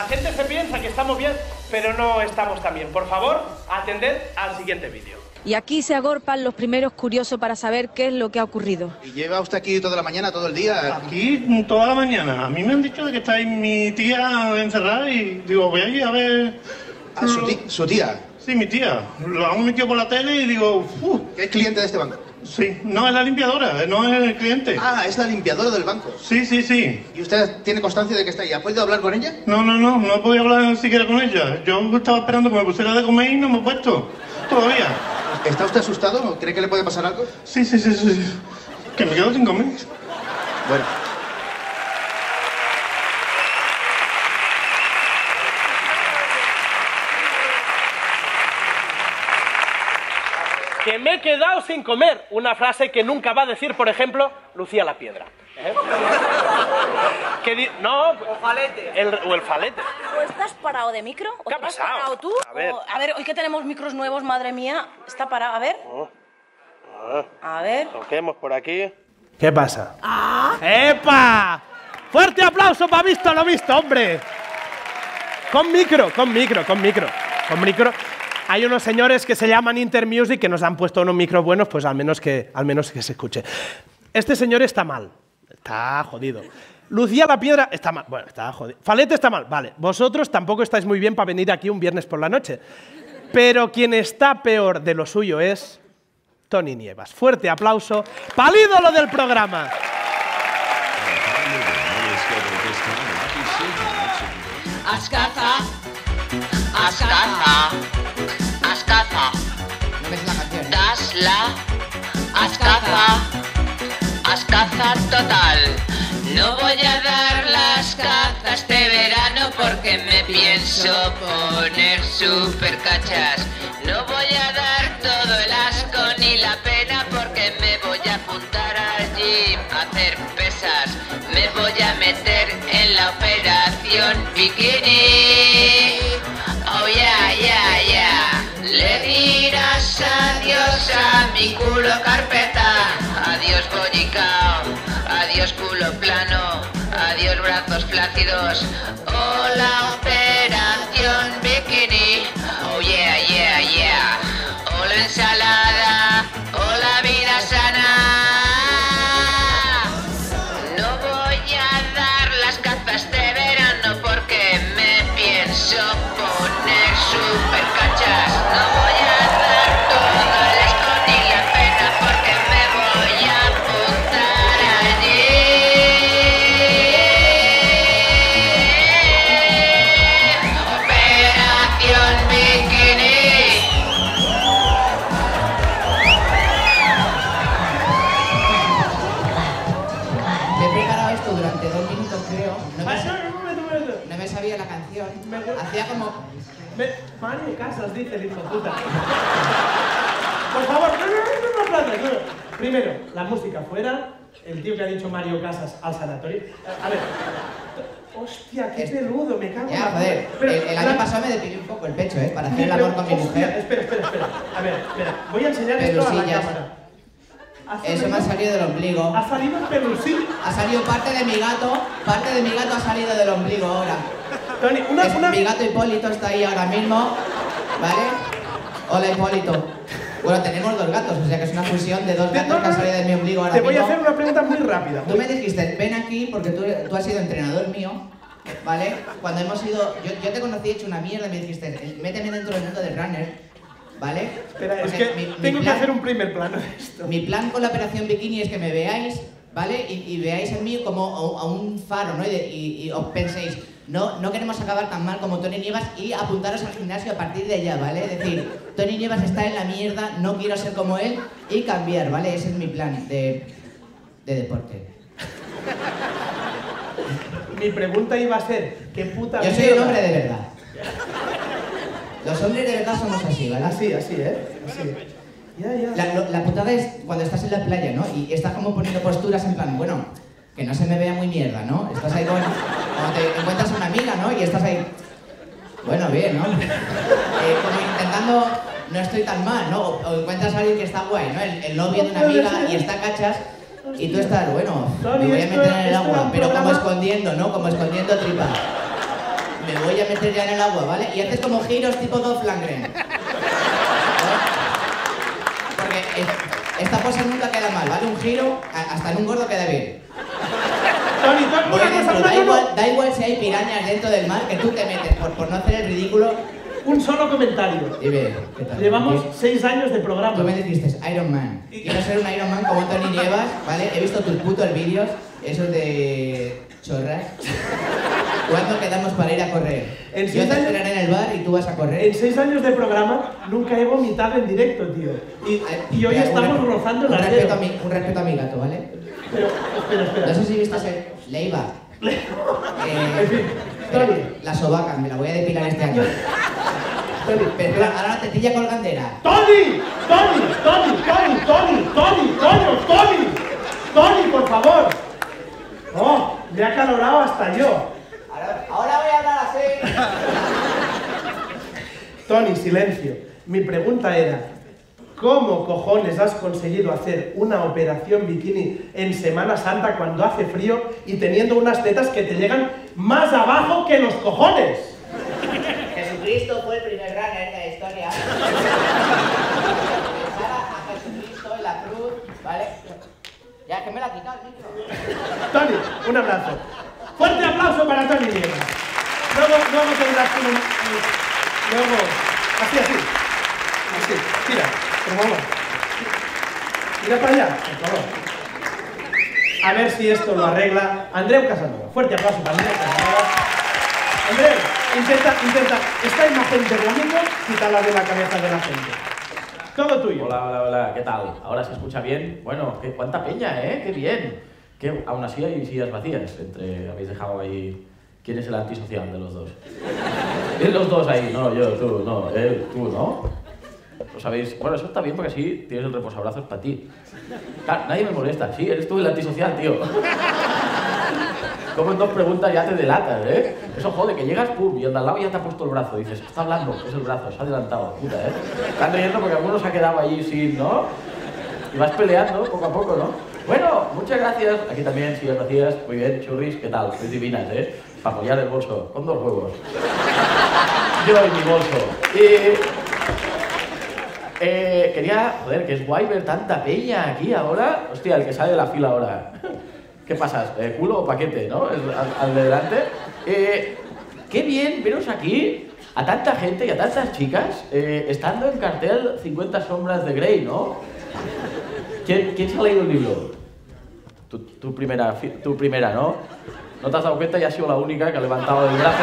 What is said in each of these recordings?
gente se piensa que estamos bien, pero no estamos tan bien. Por favor, atended al siguiente vídeo. Y aquí se agolpan los primeros curiosos para saber qué es lo que ha ocurrido. ¿Y lleva usted aquí toda la mañana, todo el día? Aquí toda la mañana. A mí me han dicho de que está ahí mi tía encerrada y digo, voy a ir a ver... Ah, ¿su tía? Sí, mi tía. Lo han metido por la tele y digo... ¿Que es cliente de este banco? Sí, no, es la limpiadora, no es el cliente. Ah, es la limpiadora del banco. Sí, sí, sí. ¿Y usted tiene constancia de que está ahí? ¿Ha podido hablar con ella? No he podido hablar siquiera con ella. Yo estaba esperando que me pusiera de comer y no me he puesto. Todavía. ¿Está usted asustado? ¿Cree que le puede pasar algo? Sí. Que me quedo sin comer. Bueno. Que me he quedado sin comer. Una frase que nunca va a decir, por ejemplo, Lucía la Piedra. No, o falete. O el falete. ¿O estás parado de micro? ¿O ¿Qué ha te has pasado? parado tú? A ver. Hoy que tenemos micros nuevos, madre mía. Está parado, a ver. A ver. Toquemos por aquí. ¿Qué pasa? ¡Epa! ¡Fuerte aplauso para visto lo visto, hombre! Con micro. Hay unos señores que se llaman Intermusic que nos han puesto unos micros buenos, pues al menos que se escuche. Este señor está mal. Está jodido. Lucía la Piedra está mal. Bueno, está jodido. Falete está mal. Vale. Vosotros tampoco estáis muy bien para venir aquí un viernes por la noche. Pero quien está peor de lo suyo es Toni Nievas. Fuerte aplauso para el ídolo del programa. Ascaza, ascaza, ascaza. No me sé la canción. Dasla, ascaza, ascaza total. No voy a dar las cazas este verano porque me pienso poner super cachas. No voy a dar todo el asco ni la pena porque me voy a apuntar al gym a hacer pesas. Me voy a meter en la operación bikini. Oh yeah. Le dirás adiós a mi culo carpeta. Adiós bollicao. Adiós culo plano. Adiós brazos flácidos. Hola operación bikini. Oh yeah. Hola ensalada. Hola vida sana. No voy a dar las cazas de verano porque me pienso poner super cachas. No voy a dar todo el asco ni la pena porque me voy a apuntar allí. Operación bikini. Me he preparado esto durante 2 minutos, creo. No me sabía la canción. Hacía como... Mario Casas, dice el hijo puta. Por favor, no. Primero, la música fuera. El tío que ha dicho Mario Casas al sanatorio. A ver. Hostia, qué peludo, me cago en Ya, joder. El año pasado me depilé un poco el pecho, para hacer el amor con mi mujer. Espera. A ver, espera. Voy a enseñar esto a la cámara. Eso me ha salido del ombligo. Ha salido el pelusín. Ha salido parte de mi gato ha salido del ombligo ahora. Toni, Mi gato Hipólito está ahí ahora mismo, ¿vale? Hola Hipólito. Bueno, tenemos 2 gatos, o sea que es una fusión de 2 gatos que han salido de mi ombligo ahora mismo. Te voy a hacer una pregunta muy rápida. Tú me dijiste, ven aquí porque tú has sido entrenador mío, ¿vale? Cuando hemos ido, yo te conocí hecho una mierda y me dijiste, méteme dentro del mundo del runner. ¿Vale? Espera, es que tengo que hacer un primer plano de esto. Mi plan con la operación bikini es que me veáis, ¿vale? Y veáis en mí como a un faro, ¿no? Y os penséis, no queremos acabar tan mal como Toni Nievas y apuntaros al gimnasio a partir de allá, ¿vale? Es decir, Toni Nievas está en la mierda, no quiero ser como él y cambiar, ¿vale? Ese es mi plan de deporte. Mi pregunta iba a ser, ¿qué puta Yo soy un hombre de verdad. Los hombres de verdad somos así, ¿vale? Así, ¿eh? Así. Ya. La putada es cuando estás en la playa, ¿no? Y estás como poniendo posturas en plan, bueno, que no se me vea muy mierda, ¿no? Estás ahí cuando te encuentras a una amiga, ¿no? Y estás ahí, bueno, bien, ¿no? Como intentando, no estoy tan mal, ¿no? O encuentras a alguien que está guay, ¿no? El novio de una amiga y está cachas y tú estás, bueno, me voy a meter en el agua, pero como escondiendo, ¿no? Como escondiendo tripa. me voy a meter ya en el agua, ¿vale? Y haces como giros tipo Dolph Lundgren. ¿Vale? Porque esta pose nunca queda mal, ¿vale? Un giro, hasta en un gordo queda bien. Tony, Da igual si hay pirañas dentro del mar, que tú te metes por no hacer el ridículo. un solo comentario. Dime, ¿qué tal? Llevamos 6 años de programa. Tú me dijiste Iron Man. Quiero ser un Iron Man como Tony Nievas, ¿vale? He visto tus putos vídeos, esos de chorras. ¿Cuándo quedamos para ir a correr? Yo te esperaré en el bar y tú vas a correr. En 6 años de programa nunca he vomitado en directo, tío. Y hoy estamos rozando la respeto a mi gato, ¿vale? Pero, espera. No sé si viste Leiva. En fin, Tony. La sobaca, me la voy a depilar este año. Pero ahora la tetilla colgandera. ¡Tony! ¡Tony, por favor! ¡Oh! Me ha calorado hasta yo. Ahora voy a hablar así. Tony, silencio. Mi pregunta era, ¿cómo cojones has conseguido hacer una operación bikini en Semana Santa cuando hace frío y teniendo unas tetas que te llegan más abajo que los cojones? Jesucristo fue el primer runner de la historia. A Jesucristo en la cruz, ¿vale? Ya, que me la ha quitado el micro. Tony, un abrazo. Fuerte aplauso para Tony Nievas. Luego tendrás luego, así, tira, por favor. Mira para allá, por favor. A ver si esto lo arregla Andreu Casanova. Fuerte aplauso para Andreu Casanova. Andreu, intenta, esta imagen de domingo, quítala de la cabeza de la gente. Todo tuyo. Hola, ¿qué tal? ¿Ahora se escucha bien? Bueno, cuánta peña, ¿eh? ¡Qué bien! Que aún así hay sillas vacías. Habéis dejado ahí... ¿Quién es el antisocial de los dos? Los dos ahí, no, yo, tú, no, él, tú, ¿no? Lo sabéis. Bueno, eso está bien porque así tienes el reposabrazos para ti. Claro, nadie me molesta. Sí, eres tú el antisocial, tío. Como en 2 preguntas ya te delatas, ¿eh? Eso jode, que llegas, pum, y al lado ya te ha puesto el brazo. Dices, está hablando, es el brazo, se ha adelantado, puta, ¿eh? Están riendo porque alguno se ha quedado allí sin, ¿no? Y vas peleando poco a poco, ¿no? Bueno, muchas gracias. Aquí también, sí, gracias. Muy bien, churris, ¿qué tal? Sois divinas, ¿eh? Para apoyar el bolso, con 2 huevos. Yo y mi bolso. Quería, joder, que es guay ver tanta peña aquí ahora. Hostia, el que sale de la fila ahora. ¿Qué pasas? ¿Culo o paquete, no? Al de delante. Qué bien veros aquí a tanta gente y a tantas chicas estando en cartel 50 sombras de Grey, ¿no? ¿Quién se ha leído el libro? Tu primera, ¿no? ¿No te has dado cuenta? Ya has sido la única que ha levantado el brazo.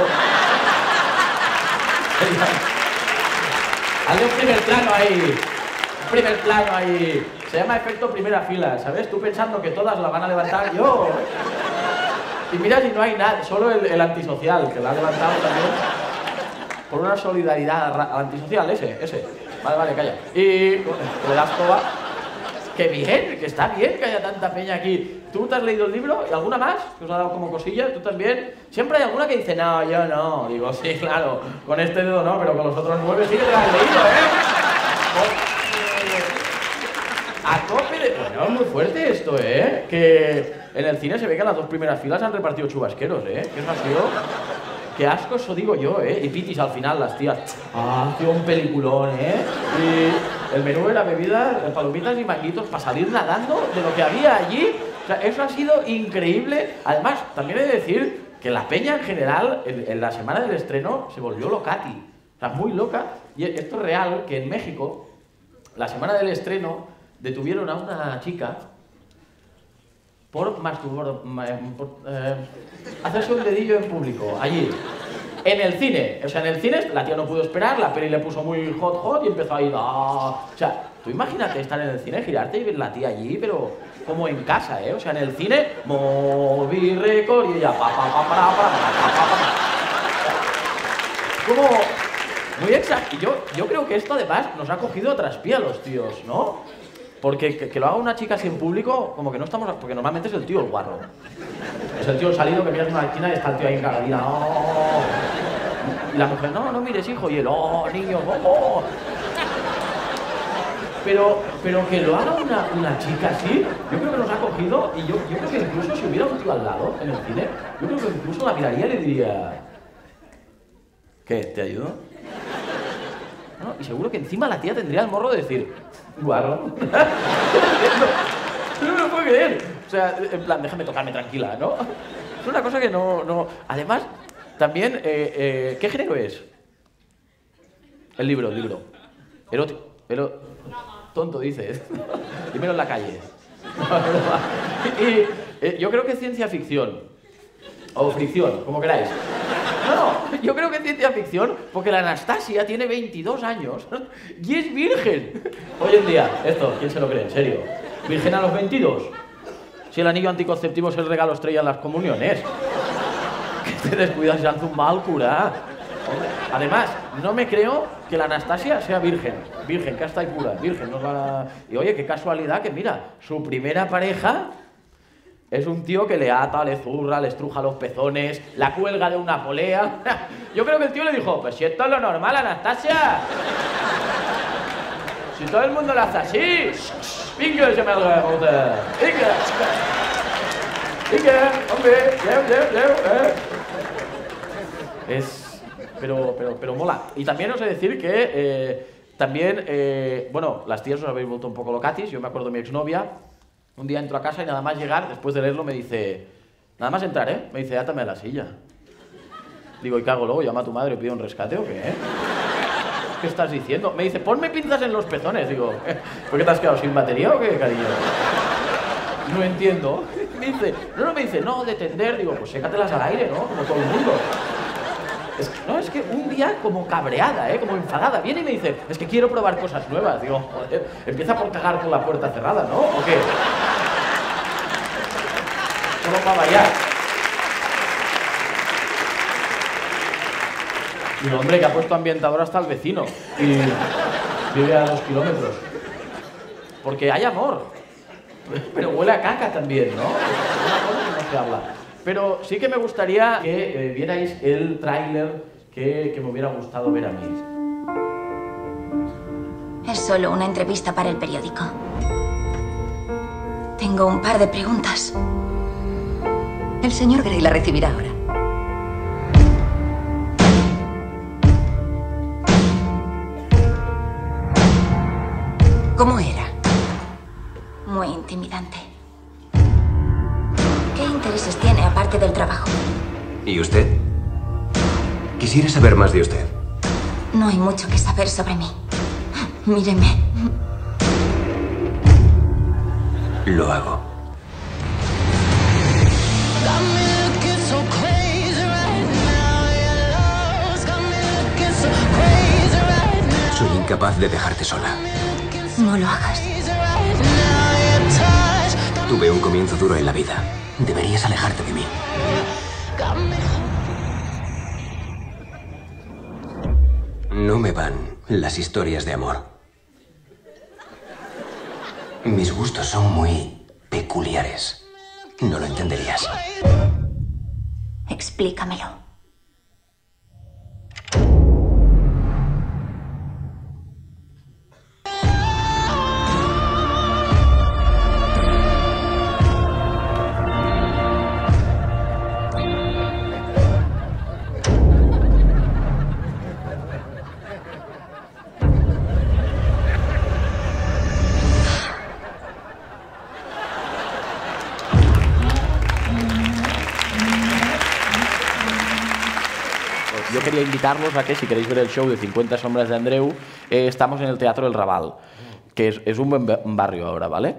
Hazle un primer plano ahí. Se llama efecto primera fila, ¿sabes? Tú pensando que todas la van a levantar, yo. Y mira si no hay nada, solo el antisocial, que la ha levantado también. Por una solidaridad al antisocial, ese. Vale, calla. Y le das toda. ¡Qué bien! Que está bien que haya tanta peña aquí. ¿Tú te has leído el libro? ¿Y alguna más? ¿Que os ha dado como cosilla? ¿Tú también? Siempre hay alguna que dice, no, yo no. Digo, sí, claro, con este dedo no, pero con los otros 9 sí que te lo has leído, A tope de... Bueno, es muy fuerte esto, ¿eh? Que en el cine se ve que las 2 primeras filas han repartido chubasqueros, ¿eh? Que eso ha sido... Qué asco, eso digo yo, ¿eh? Y pitis al final, las tías. Ah, tío, un peliculón, ¿eh? Y el menú era bebida, palomitas y manguitos para salir nadando de lo que había allí. O sea, eso ha sido increíble. Además, también he de decir que la peña en general, en la semana del estreno, se volvió locati. O sea, muy loca. Y esto es real, que en México, la semana del estreno, detuvieron a una chica por hacerse un dedillo en público, allí, en el cine. O sea, en el cine la tía no pudo esperar, la peli le puso muy hot y empezó a ir... O sea, tú imagínate estar en el cine, girarte y ver la tía allí, pero como en casa, ¿eh? O sea, en el cine, Movie Record y ella... Como... Muy exacto. Y yo creo que esto además nos ha cogido a traspié a los tíos, ¿no? Porque que lo haga una chica así en público, como que no estamos... Porque normalmente es el tío el guarro. Es el tío el salido que miras una esquina y está el tío ahí en cagadina. ¡Oh! Y la mujer, no mires, hijo. Y él, ¡oh, niño! ¡Oh! Pero que lo haga una chica así, yo creo que nos ha cogido. Y yo creo que incluso si hubiera un tío al lado, en el cine, yo creo que incluso la miraría y le diría... ¿Qué? ¿Te ayudo? No, y seguro que encima la tía tendría el morro de decir, guarro. No me lo puedo creer. O sea, en plan, déjame tocarme tranquila, ¿no? Es una cosa que no... Además, también, ¿qué género es? El libro. Erótico. Tonto, dices. Dímelo en la calle. Y yo creo que es ciencia ficción. O fricción, como queráis. No, yo creo que es ciencia ficción porque la Anastasia tiene 22 años y es virgen. Hoy en día, esto, ¿quién se lo cree? En serio. ¿Virgen a los 22? Si el anillo anticonceptivo es el regalo estrella en las comuniones. Que te descuidas y haces un mal cura. Además, no me creo que la Anastasia sea virgen. Virgen, casta y pura. Virgen, no va... Y oye, qué casualidad que, mira, su primera pareja es un tío que le ata, le zurra, le estruja los pezones, la cuelga de una polea. Yo creo que el tío le dijo, pues si esto es lo normal, Anastasia. Si todo el mundo lo hace así. Venga, se me ha Venga, hombre, Pero mola. Y también os he de decir que bueno, las tías os habéis vuelto un poco locatis. Yo me acuerdo de mi exnovia. Un día entro a casa y nada más llegar, después de leerlo, me dice... Nada más entrar, ¿eh? Me dice, átame a la silla. Digo, ¿y qué hago luego? ¿Llama a tu madre y pide un rescate o qué? ¿Qué estás diciendo? Me dice, ponme pinzas en los pezones. Digo, ¿por qué te has quedado sin batería o qué, cariño? No entiendo. Me dice, no, de tender. Digo, pues sécatelas al aire, ¿no? Como todo el mundo. Es que un día como cabreada, como enfadada, viene y me dice, es que quiero probar cosas nuevas. Digo, joder, empieza por cagar con la puerta cerrada, ¿no? ¿O qué? Solo para bailar. Y el hombre que ha puesto ambientador hasta el vecino. Y vive a 2 kilómetros. Porque hay amor. Pero huele a caca también, ¿no? Es una cosa que no se habla. Pero sí que me gustaría que vierais el tráiler que me hubiera gustado ver a mí. Es solo una entrevista para el periódico. Tengo un par de preguntas. El señor Grey la recibirá ahora. ¿Cómo era? Muy intimidante. ¿Qué intereses tiene aparte del trabajo? ¿Y usted? Quisiera saber más de usted. No hay mucho que saber sobre mí. Míreme. Lo hago. Soy incapaz de dejarte sola. No lo hagas. Tuve un comienzo duro en la vida. Deberías alejarte de mí. No me van las historias de amor. Mis gustos son muy peculiares. No lo entenderías. Explícamelo. Yo quería invitarlos a que, si queréis ver el show de 50 sombras de Andreu, estamos en el Teatro El Raval, que es un buen barrio ahora, ¿vale?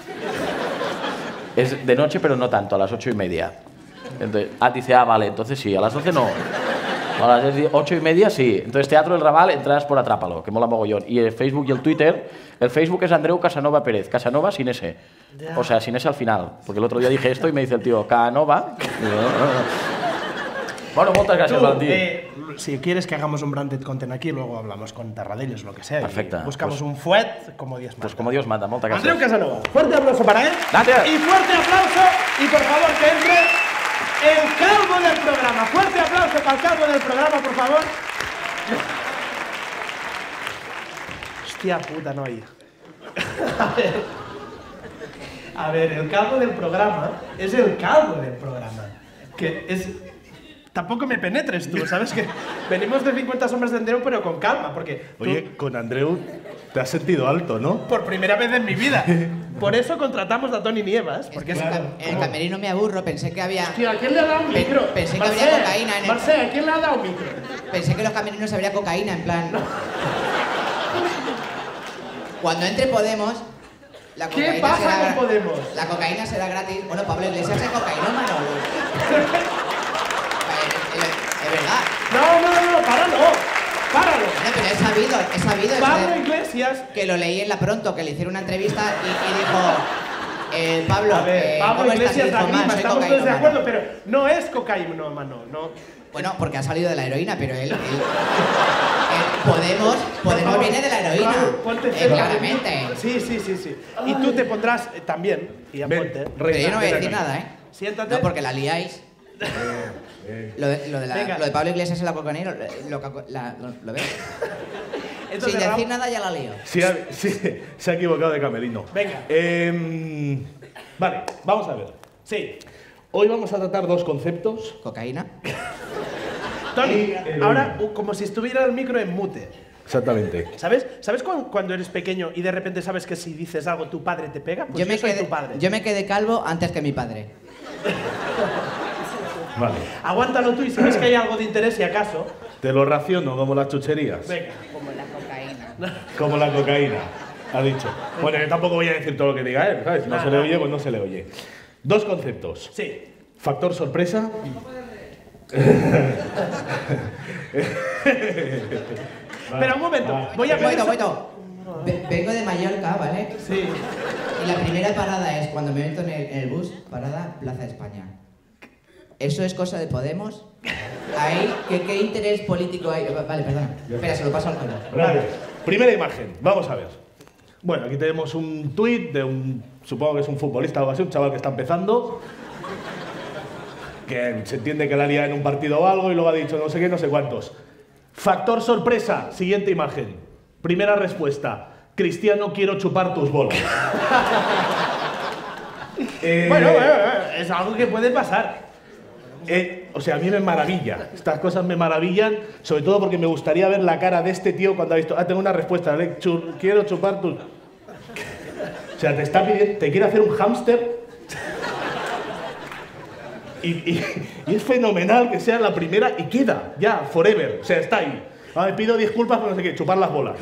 Es de noche, pero no tanto, a las 8:30. Entonces, dice, vale, entonces sí, a las 12 no. A las 8:30 sí. Entonces, Teatro El Raval, entradas por Atrápalo, que mola mogollón. Y el Facebook y el Twitter, el Facebook es Andreu Casanova Pérez, Casanova sin S. O sea, sin S al final. Porque el otro día dije esto y me dice el tío, Canova. Bueno, muchas gracias, Valentín. Si quieres que hagamos un branded content aquí, luego hablamos con Tarradellas, lo que sea. Perfecto. Buscamos pues, un fuet como Dios manda. Pues como Dios manda, muchas gracias. Andreu Casanova, fuerte aplauso para él. Gracias. Y fuerte aplauso, y por favor que entre el calvo del programa. Fuerte aplauso para el calvo del programa, por favor. Hostia puta, no hay. A ver, el calvo del programa es el calvo del programa. Que es... tampoco me penetres tú, ¿sabes? Que venimos de 50 sombras de Andreu, pero con calma, porque... Oye, con Andreu te has sentido alto, ¿no? Por primera vez en mi vida. Por eso contratamos a Tony Nievas, porque el camerino me aburro, pensé que había... Hostia, ¿a quién le ha dado un micro? Pensé que había cocaína en el... Marcel, ¿a quién le ha dado un micro? Pensé que en los camerinos habría cocaína, en plan... Cuando entre Podemos... La ¿Qué pasa con Podemos? La cocaína será gratis. Bueno, Pablo Iglesias es cocainómano. Es verdad. No, páralo. No, pero he sabido Pablo Iglesias. Que lo leí en La Pronto, que le hicieron una entrevista y dijo... Pablo, a ver, Pablo ¿cómo Iglesias estás? la misma, estamos todos de acuerdo, pero no es cocainómano, no. Bueno, porque ha salido de la heroína, pero él Podemos viene de la heroína. Claramente. Sí. Y tú te pondrás también, y ponte. Pero yo no voy a decir nada, ¿eh? Siéntate. No, porque la liáis. Lo de Pablo Iglesias en la cocaína, ¿lo ves? Sin decir nada ya la lío. Sí, se ha equivocado de camerino. Venga. Vale, vamos a ver. Sí. Hoy vamos a tratar dos conceptos. Cocaína. Tony, ahora como si estuviera el micro en mute. Exactamente. ¿Sabes cuando eres pequeño y de repente sabes que si dices algo tu padre te pega? Pues yo soy tu padre. Yo me quedé calvo antes que mi padre. Vale. Aguántalo tú y si ves que hay algo de interés, si acaso. Te lo raciono como las chucherías. Venga. Como la cocaína. Como la cocaína, ha dicho. Bueno, yo tampoco voy a decir todo lo que diga él, ¿sabes? Si no se le oye, pues no se le oye. Dos conceptos. Sí. Factor sorpresa. Pero un momento, voy a ver. Vengo de Mallorca, ¿vale? Sí. Y la primera parada es cuando me meto en el bus, parada Plaza España. ¿Eso es cosa de Podemos? Ahí, ¿qué interés político hay? Vale, perdón. Espera, se lo paso al colo. Vale. Primera imagen, vamos a ver. Bueno, aquí tenemos un tuit de supongo que es un futbolista o algo así, un chaval que está empezando, que se entiende que la haría en un partido o algo y luego ha dicho no sé qué, no sé cuántos. Factor sorpresa, siguiente imagen. Primera respuesta, Cristiano, quiero chupar tus bolas. Bueno, es algo que puede pasar. O sea, a mí me maravilla. Estas cosas me maravillan, sobre todo porque me gustaría ver la cara de este tío cuando ha visto... tengo una respuesta, quiero chupar tus... O sea, te está pidiendo... Te quiere hacer un hámster. Y es fenomenal que sea la primera y queda, ya, forever. O sea, está ahí. Me pido disculpas por no sé qué, chupar las bolas.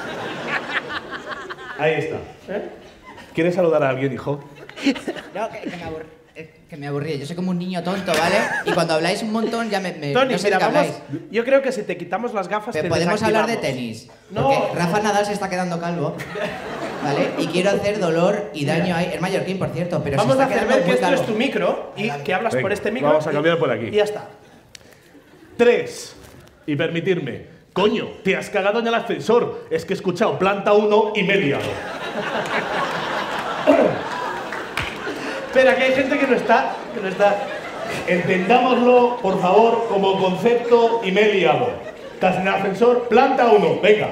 Ahí está. ¿Quieres saludar a alguien, hijo? No, que me aburrí. Yo soy como un niño tonto, ¿vale? Y cuando habláis un montón ya Tony, no sé mira, qué habláis. yo creo que si te quitamos las gafas Pero te podemos hablar de desactivamos. tenis. No. Porque Rafa Nadal se está quedando calvo, ¿vale? Y quiero hacer dolor y daño ahí. Es mallorquín, por cierto, pero vamos se a está hacer quedando ver que muy esto calvo. es tu micro y que hablas Venga, por este micro. vamos a cambiar por aquí. Y ya está. 3. Y permitirme. Coño, te has cagado en el ascensor. Es que he escuchado planta 1 y me he liado. Espera, que hay gente que no está... Entendámoslo, por favor, como concepto y me he liado. Estás en el ascensor, planta 1, venga.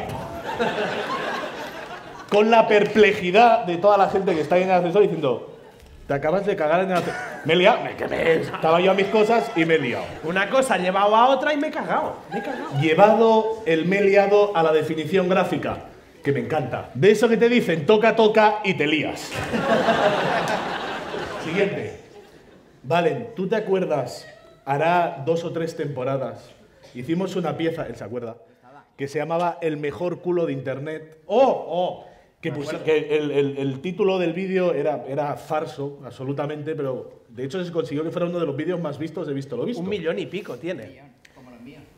Con la perplejidad de toda la gente que está ahí en el ascensor diciendo te acabas de cagar en el ascensor. Me he liado, estaba yo a mis cosas y me he liado. Una cosa ha llevado a otra y me he cagado. Llevado el me he liado a la definición gráfica, que me encanta. De eso que te dicen, toca y te lías. Siguiente. Valen, ¿tú te acuerdas? Hará 2 o 3 temporadas hicimos una pieza, él se acuerda, que se llamaba El mejor culo de internet. Que el título del vídeo era farso, absolutamente, pero de hecho se consiguió que fuera uno de los vídeos más vistos de Visto lo Visto. 1 millón y pico tiene. Como los míos.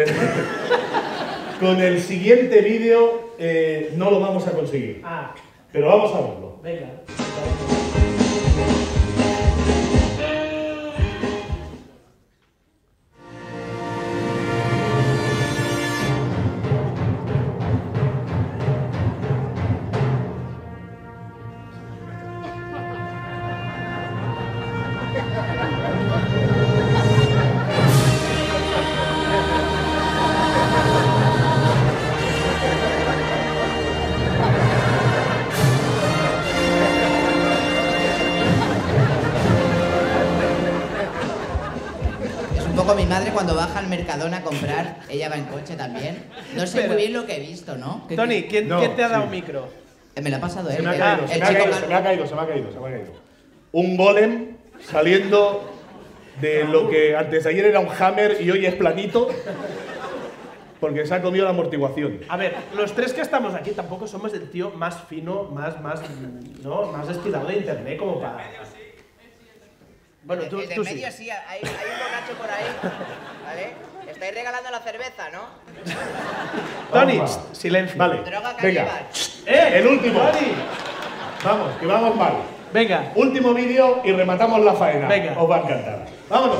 Con el siguiente vídeo no lo vamos a conseguir. Pero vamos a verlo. Venga. poco mi madre cuando baja al Mercadona a comprar, ella va en coche también. No sé muy bien lo que he visto, ¿no? Tony, ¿quién te ha dado micro? Me lo ha pasado él. Se me ha caído. Un golem saliendo de lo que antes de ayer era un hammer y hoy es planito. Porque se ha comido la amortiguación. A ver, los tres que estamos aquí tampoco somos el tío más fino, más destilado de internet como para... Bueno, tú el de medio sí, hay un borracho por ahí, ¿vale? Estáis regalando la cerveza, ¿no? Tony, silencio. Vale, Droga venga. caníbal. El último. Tony. Vamos, que vamos mal. Venga. Último vídeo y rematamos la faena. Venga. Os va a encantar. ¡Vámonos!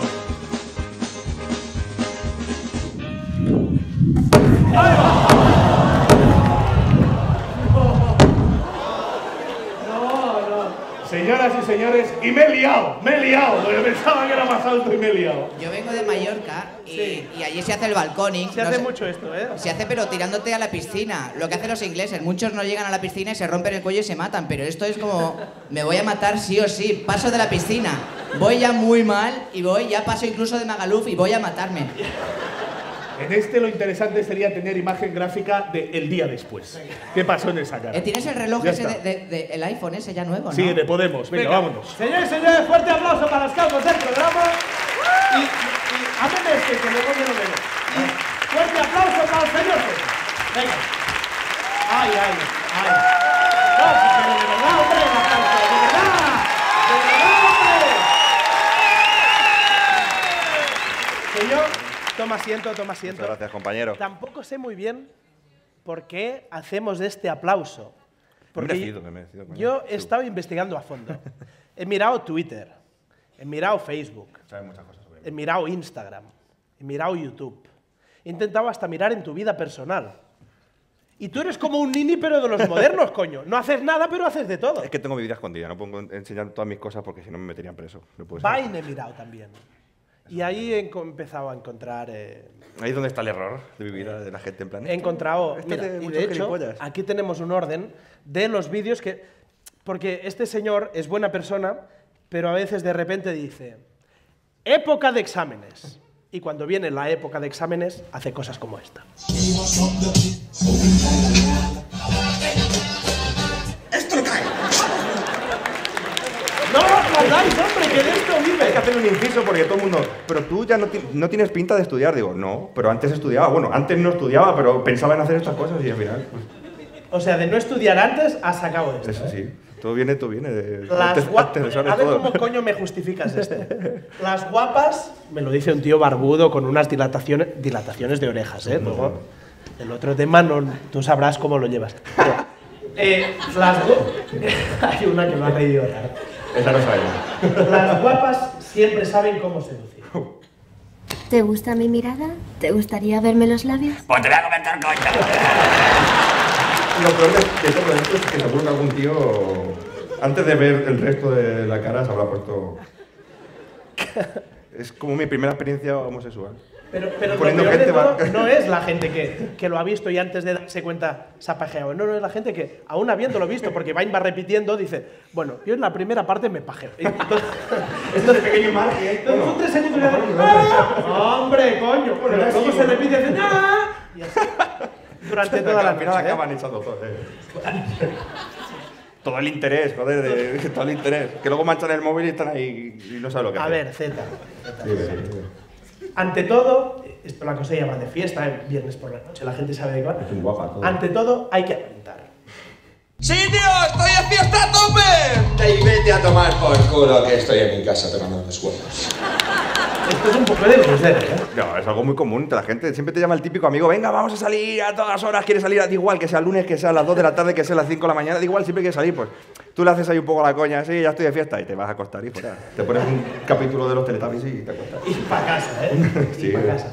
Señoras y señores, y me he liado, porque pensaba que era más alto y me he liado. Yo vengo de Mallorca y allí se hace el balconing. Se hace mucho esto, ¿eh? Se hace pero tirándote a la piscina. Lo que hacen los ingleses, muchos no llegan a la piscina y se rompen el cuello y se matan, pero esto es como, me voy a matar sí o sí, paso de la piscina. Voy ya muy mal y ya paso incluso de Magaluf y voy a matarme. En este lo interesante sería tener imagen gráfica del día después. ¿Qué pasó en esa cara? ¿Tienes el reloj Ya ese está. del iPhone ese ya nuevo, no? Sí, de Podemos. Venga, vámonos. Señores y señores, fuerte aplauso para los calvos del programa. Y háganme este, que luego yo lo veo. Fuerte aplauso para los señores. Venga. Ay. No, si quiero de verdad, hombre, un aplauso. De verdad, hombre. Señor, toma asiento. Muchas gracias, compañero. Tampoco sé muy bien por qué hacemos este aplauso. Porque Me he merecido, coño. yo he estado investigando a fondo. He mirado Twitter, he mirado Facebook, Sabes muchas cosas sobre mí. he mirado Instagram, he mirado YouTube. He intentado hasta mirar en tu vida personal. Y tú eres como un nini, pero de los modernos, coño. No haces nada, pero haces de todo. Es que tengo mi vida escondida, no puedo enseñar todas mis cosas porque si no me meterían preso. No puede ser. Vine he mirado también. Y ahí he empezado a encontrar... Ahí es donde está el error de mi vida, de la gente en plan. He encontrado... Esto Mira, de y muchos de hecho, gilipollas. aquí tenemos un orden de los vídeos que... Porque este señor es buena persona, pero a veces de repente dice... Época de exámenes. Y cuando viene la época de exámenes, hace cosas como esta. ¡Esto cae! ¡No lo aplaudáis, hombre, que de esto vive! Hay que hacer un inciso porque todo el mundo... Pero tú ya no tienes pinta de estudiar. Digo, no, pero antes estudiaba. Bueno, antes no estudiaba, pero pensaba en hacer estas cosas y al final... Pues, O sea, de no estudiar antes, has sacado esto. eso sí. Todo viene de... Las antes de saber a ver todo. cómo coño me justificas esto. Las guapas, me lo dice un tío barbudo con unas dilataciones de orejas, ¿eh? Luego, el otro tema no, tú sabrás cómo lo llevas. Pero, hay una que me ha reído tarde. Esa no sabe. Las guapas siempre saben cómo seducir. ¿Te gusta mi mirada? ¿Te gustaría verme los labios? Pues te voy a comentar, coño. Lo peor de todo esto es que seguro que algún tío, antes de ver el resto de la cara, se habrá puesto... Es como mi primera experiencia homosexual. Pero lo Poniendo peor de gente todo va- no es la gente que lo ha visto y antes de darse cuenta se ha pajeado. No, es la gente que, aún habiéndolo visto, porque va repitiendo, dice, bueno, yo en la primera parte me pajeo. Entonces, pequeño margen. Entonces, son 3 segundos y le hacen, ¡ah! ¡Hombre, coño! Pero luego se repite y hacen, ¡ah! Y así, durante toda la Al final noche, ¿eh? acaban echando todo. Todo el interés, joder, todo el interés. Que luego manchan el móvil y están ahí y no saben lo que A hacen. ver, Z. Sí. Ante todo, esto la cosa ya va de fiesta, viernes por la noche, la gente sabe de qué va. Es un guapa todo. Ante todo, hay que apuntar. ¡Sí, tío! ¡Estoy en fiesta a tope! Y vete a tomar por culo que estoy en mi casa tocando los huevos. Esto es un poco de crucero, ¿eh? No, es algo muy común. La gente siempre te llama el típico amigo, venga, vamos a salir a todas horas, quieres salir, da igual que sea lunes, que sea a las 2 de la tarde, que sea a las 5 de la mañana, da igual, siempre quieres salir, pues tú le haces ahí un poco la coña, sí, ya estoy de fiesta, y te vas a acostar y fuera. Te pones un capítulo de los Teletubbies y te acuestas. Y para casa, ¿eh? Sí. Y para casa.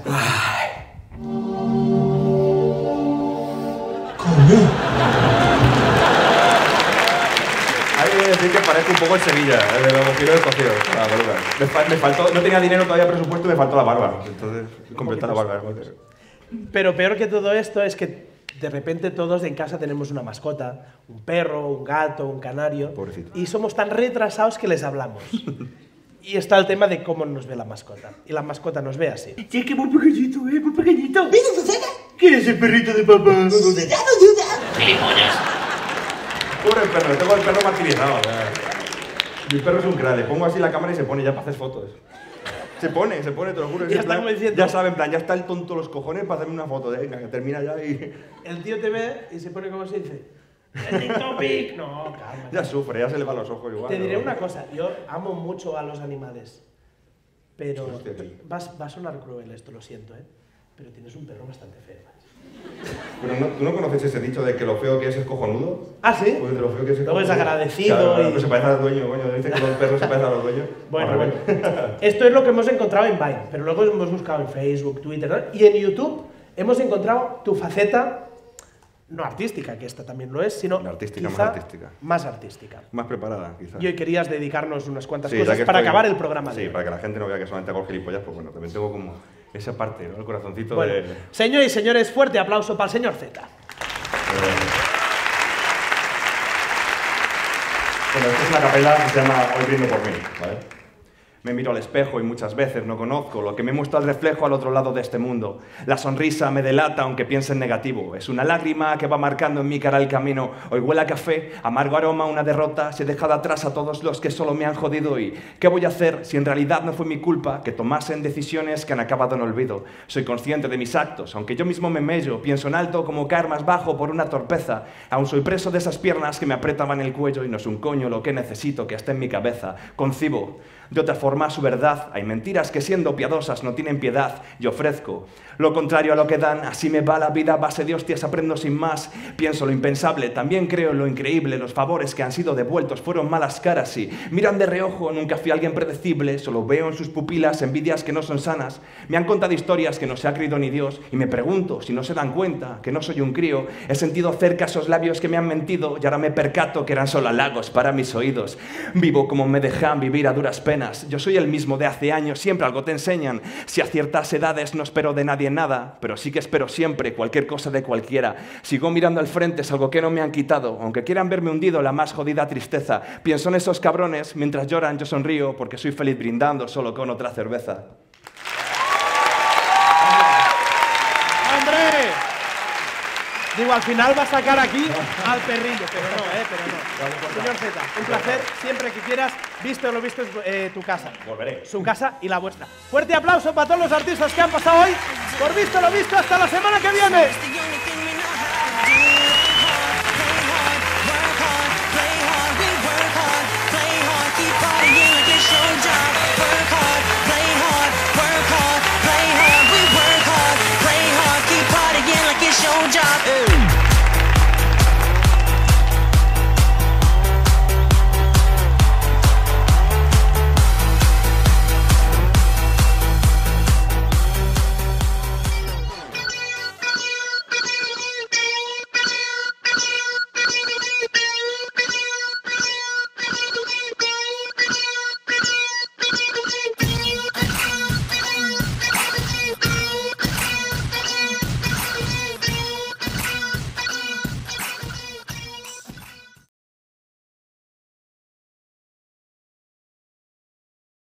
Hay que decir que parezco un poco el Sevilla, de los giros del cocido, la peluca. Me faltó, no tenía dinero todavía presupuesto y me faltó la barba. Entonces, completar la barba. Pero peor que todo esto es que de repente todos en casa tenemos una mascota, un perro, un gato, un canario, Pobrecito. y somos tan retrasados que les hablamos. Y está el tema de cómo nos ve la mascota. Y la mascota nos ve así. Sí, es que muy pequeñito, muy pequeñito. ¿Mira, Susana? ¿Quién es el perrito de papá? ¡Gilipollas! Pobre perro, tengo el perro martirizado. Mi perro es un crack, le pongo así la cámara y se pone ya para hacer fotos. Se pone, te lo juro. Ya está como diciendo... Ya sabe, en plan, ya está el tonto los cojones para hacerme una foto. Venga, que termina ya y... El tío te ve y se pone como se dice... ¡El topic! No, calma. Ya sufre, ya se le van los ojos igual. Te diré una cosa, yo amo mucho a los animales, pero va a sonar cruel esto, lo siento, pero tienes un perro bastante feo. Pero no, ¿tú no conoces ese dicho de que lo feo que es cojonudo? ¿Ah, sí? Pues de lo feo que es luego es agradecido. Claro, y... pues se parece al dueño, coño. Dicen que los perros se parecen a los dueños. Bueno. Esto es lo que hemos encontrado en Vine, pero luego hemos buscado en Facebook, Twitter, ¿no? Y en YouTube hemos encontrado tu faceta... No artística, que esta también lo es, sino artística, más artística. Más preparada, quizás. Y hoy querías dedicarnos unas cuantas cosas para acabar el programa. Sí, para que la gente no vea que solamente hago gilipollas, pues bueno, también tengo como esa parte, ¿no? El corazoncito de... Señores y señores, fuerte aplauso para el señor Z. Bueno, esta es una capela que se llama Hoy brindo por mí, ¿vale? Me miro al espejo y muchas veces no conozco lo que me muestra el reflejo al otro lado de este mundo. La sonrisa me delata aunque piense en negativo. Es una lágrima que va marcando en mi cara el camino. Hoy huele a café, amargo aroma, una derrota. Se he dejado atrás a todos los que solo me han jodido. ¿Y qué voy a hacer si en realidad no fue mi culpa que tomasen decisiones que han acabado en olvido? Soy consciente de mis actos, aunque yo mismo me mello. Pienso en alto como caer más bajo por una torpeza. Aún soy preso de esas piernas que me apretaban el cuello y no es un coño lo que necesito que esté en mi cabeza. Concibo de otra forma su verdad. Hay mentiras que siendo piadosas no tienen piedad. Yo ofrezco lo contrario a lo que dan. Así me va la vida a base de hostias, aprendo sin más. Pienso lo impensable, también creo en lo increíble. Los favores que han sido devueltos fueron malas caras y miran de reojo. Nunca fui alguien predecible, solo veo en sus pupilas envidias que no son sanas. Me han contado historias que no se ha creído ni Dios y me pregunto si no se dan cuenta que no soy un crío. He sentido cerca esos labios que me han mentido y ahora me percato que eran solo halagos para mis oídos. Vivo como me dejan vivir a duras penas. Yo soy el mismo de hace años, siempre algo te enseñan. Si a ciertas edades no espero de nadie nada, pero sí que espero siempre cualquier cosa de cualquiera. Sigo mirando al frente, es algo que no me han quitado. Aunque quieran verme hundido, la más jodida tristeza. Pienso en esos cabrones, mientras lloran yo sonrío, porque soy feliz brindando solo con otra cerveza. ¡Hombre! Digo, al final va a sacar aquí al perrillo, pero no. Señor Z, un placer, siempre que quieras, visto lo visto es tu casa. Volveré. Su casa y la vuestra. Fuerte aplauso para todos los artistas que han pasado hoy. Por visto lo visto, hasta la semana que viene.